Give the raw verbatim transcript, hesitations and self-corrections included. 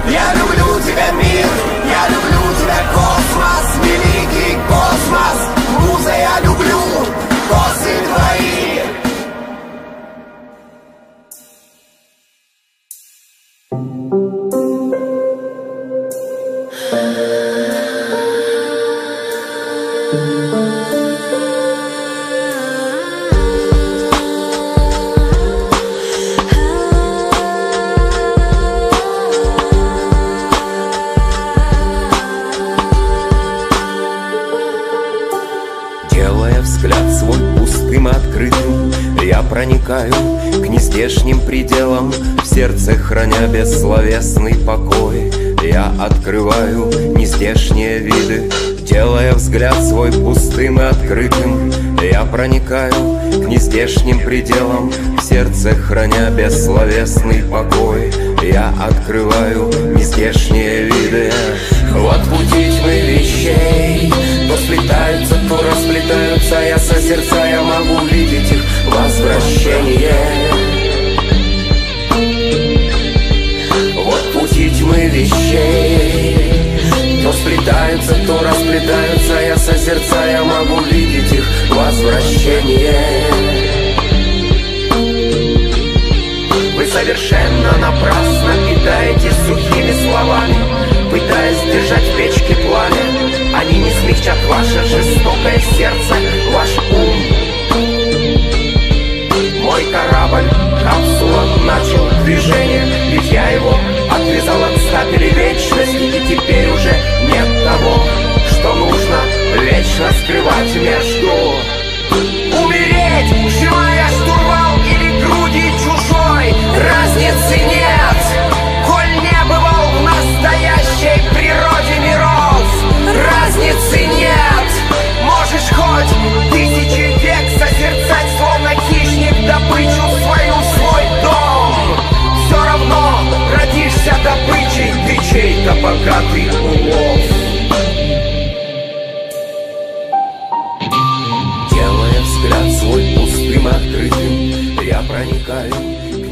Я люблю тебя, мир, я люблю тебя, космос, великий космос. Муза, я люблю косы твои. Делая взгляд свой пустым и открытым, я проникаю к нездешним пределам, в сердце храня бессловесный покой. Я открываю нездешние виды. Делая взгляд свой пустым и открытым, я проникаю к нездешним пределам, в сердце храня бессловесный покой. Я открываю нездешние виды. Вот пути тьмы вещей, то сплетаются, то расплетаются. Я созерцая могу видеть их возвращение. Вот пути тьмы вещей, то сплетаются, то расплетаются. Я созерцая могу видеть их возвращение. Вы совершенно напрасно питаете сухими словами, пытаясь держать в печке пламя. Они не смягчат ваше жестокое сердце, ваш ум. Мой корабль, капсула, начал движение, ведь я его отвязал от стапелей вечности. И теперь уже нет того, что нужно вечно скрывать между. Умереть, сжимая штурвал, или груди чужой, разницы нет. Коль не бывал в настоящей природе миров, разницы нет. Можешь хоть тысячи век созерцать, словно хищник, добычу свою в свой дом. Все равно родишься добычей, ты чей-то богатый улов. Делая взгляд свой пустым и открытым, я проникаю